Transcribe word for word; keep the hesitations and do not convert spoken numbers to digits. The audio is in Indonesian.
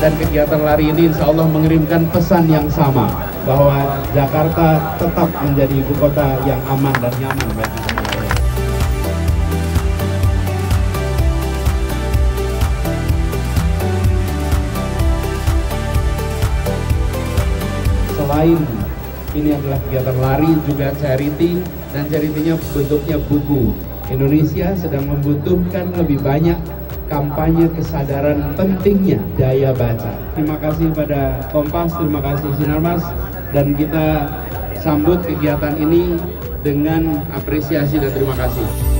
dan kegiatan lari ini insya Allah mengirimkan pesan yang sama, bahwa Jakarta tetap menjadi ibu kota yang aman dan nyaman bagi semua. Selain ini adalah kegiatan lari, juga charity, dan charity-nya bentuknya buku. Indonesia sedang membutuhkan lebih banyak kampanye kesadaran pentingnya daya baca. Terima kasih pada Kompas, terima kasih Sinarmas, dan kita sambut kegiatan ini dengan apresiasi dan terima kasih.